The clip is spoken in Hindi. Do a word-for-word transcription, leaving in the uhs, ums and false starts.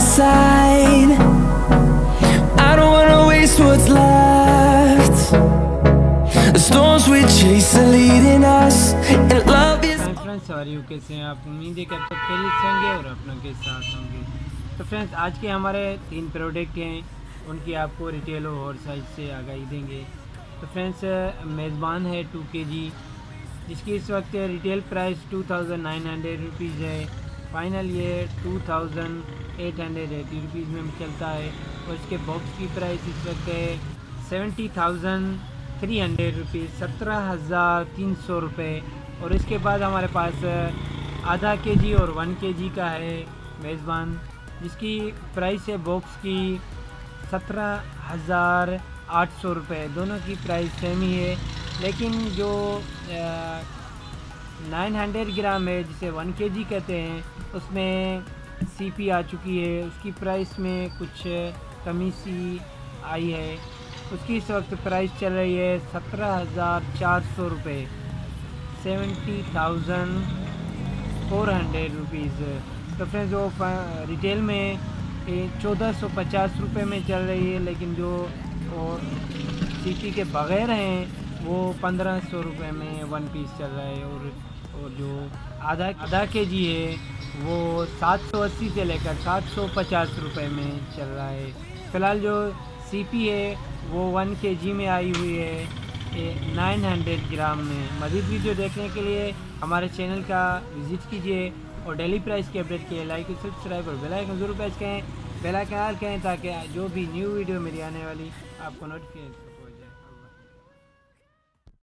side. I don't wanna waste what's left. The storms we chase are leading us, and love is. Friends सवारी कैसे हैं आप? उम्मीद है कि आप सब खैरियत से होंगे और अपनों के साथ होंगे। तो फ्रेंड्स आज के हमारे तीन प्रोडक्ट हैं, उनकी आपको रिटेल और होलसेल से आगाही देंगे। तो फ्रेंड्स मेज़बान है टू के जी, जिसकी इस वक्त retail price two thousand nine hundred rupees है। फाइनल ये two thousand eight hundred eighty rupees में चलता है। और इसके बॉक्स की प्राइस इस वक्त है seventy thousand three hundred rupees, सत्रह हज़ार तीन सौ रुपये। और इसके बाद हमारे पास आधा के जी और वन के जी का है मेज़बान, जिसकी प्राइस है बॉक्स की सत्रह हज़ार आठ सौ रुपये। दोनों की प्राइस सेम ही है, लेकिन जो नाइन हंड्रेड ग्राम है जिसे वन के जी कहते हैं, उसमें सीपी आ चुकी है। उसकी प्राइस में कुछ कमी सी आई है। उसकी इस वक्त प्राइस चल रही है सत्रह हज़ार चार सौ रुपये, seventy thousand four hundred rupees. तो फ्रेंड्स वो रिटेल में चौदह सौ पचास रुपये में चल रही है, लेकिन जो सीपी के बग़ैर हैं वो पंद्रह सौ रुपये में वन पीस चल रहा है। और और जो आधा आधा के जी है वो सात सौ अस्सी से लेकर सात सौ पचास रुपये में चल रहा है। फ़िलहाल जो सीपी है वो वन के जी में आई हुई है नाइन हंड्रेड ग्राम में। मज़ीद वीडियो देखने के लिए हमारे चैनल का विज़िट कीजिए और डेली प्राइस के अपडेट के लिए लाइक सब्सक्राइब और बेल आइकन ज़रूर प्रेस करें, बेल आइकन ऑल करें, ताकि जो भी न्यू वीडियो मेरी आने वाली आपको नोटिफिकेशन